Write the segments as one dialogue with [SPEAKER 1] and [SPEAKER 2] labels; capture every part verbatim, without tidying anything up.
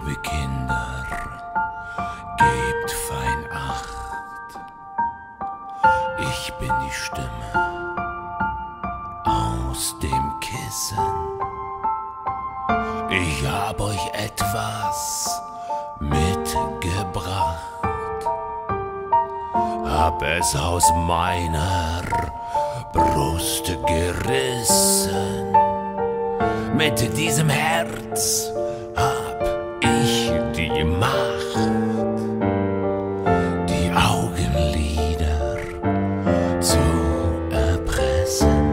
[SPEAKER 1] Liebe Kinder, gebt fein Acht. Ich bin die Stimme aus dem Kissen. Ich hab euch etwas mitgebracht, hab es aus meiner Brust gerissen. Mit diesem Herz hab ich die Macht, die Augenlider zu erpressen.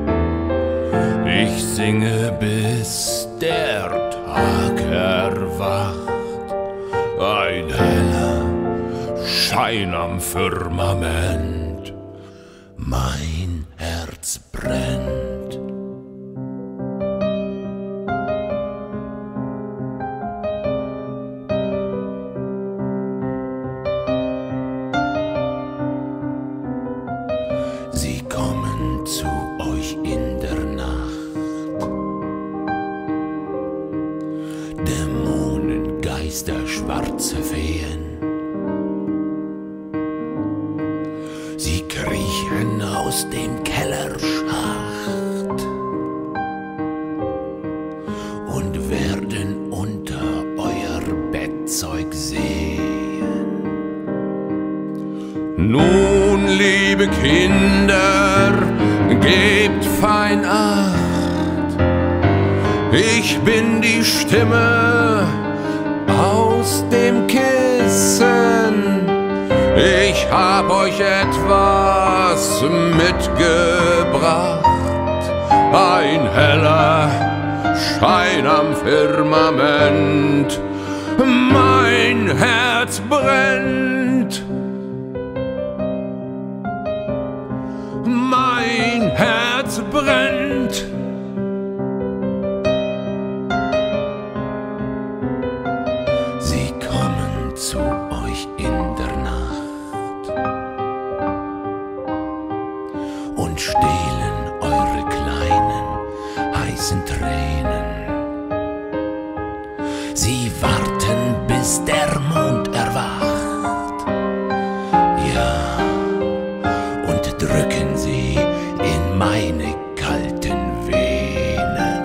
[SPEAKER 1] Ich singe, bis der Tag erwacht, ein heller Schein am Firmament, mein Herz brennt. Sie kommen zu euch in der Nacht, Dämonen, Geister, schwarze Feen. Sie kriechen aus dem Kellerschacht und werden unter euer Bettzeug sehen. Nun, liebe Kinder, gebt fein Acht. Ich bin die Stimme aus dem Kissen. Ich hab euch etwas mitgebracht, ein heller Schein am Firmament, mein Herz brennt. Mein Herz brennt. Sie kommen zu euch in der Nacht und stehlen eure kleinen, heißen Tränen. Sie warten, bis der Mond erwacht, ja, und drücken sie in meine kalten Venen.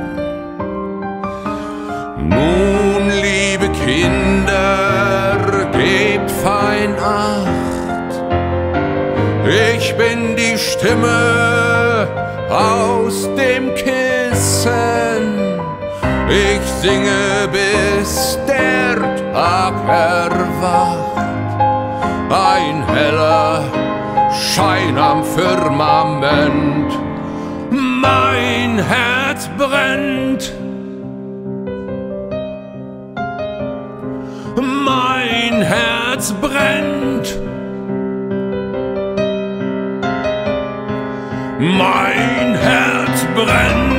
[SPEAKER 1] Nun, liebe Kinder, gebt fein Acht. Ich bin die Stimme aus dem Kissen. Ich singe, bis der Tag erwacht, ein heller Schein am Firmament, mein Herz brennt. Mein Herz brennt. Mein Herz brennt.